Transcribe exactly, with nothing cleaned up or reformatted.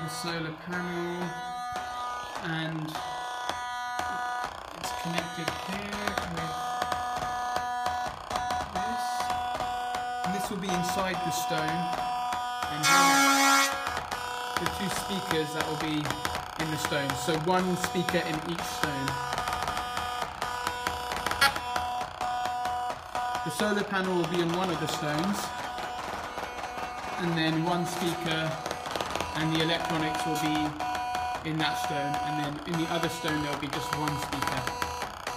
the solar panel, and it's connected here with this. And this will be inside the stone, and here the two speakers that will be in the stone. So one speaker in each stone. The solar panel will be on one of the stones, and then one speaker and the electronics will be in that stone, and then in the other stone there will be just one speaker.